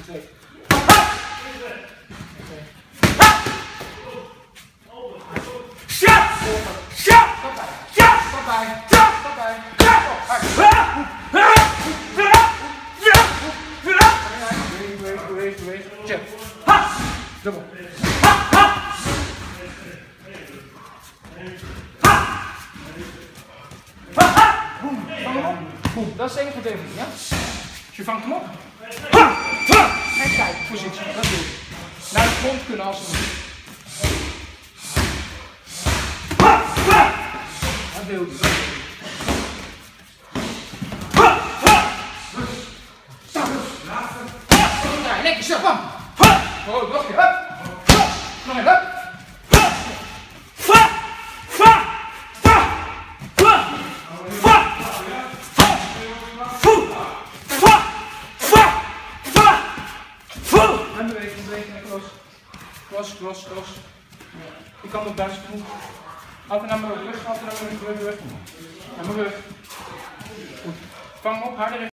Twee. Dubbel. Boem, vang hem op. Boem, dat is het enige ding, ja? Dus je vangt hem op. En kijk, positie, dat doe je. Naar de grond kunnen als het moet. Dat doe je. Lekker zo, bam! Oh, nog een keer, hup! Nog een, hup! En bewegen en cross. Ik kan op Duits doen. Altijd naar mijn rug, altijd naar mijn rug. Naar mijn rug. Goed. Vang hem op, harder.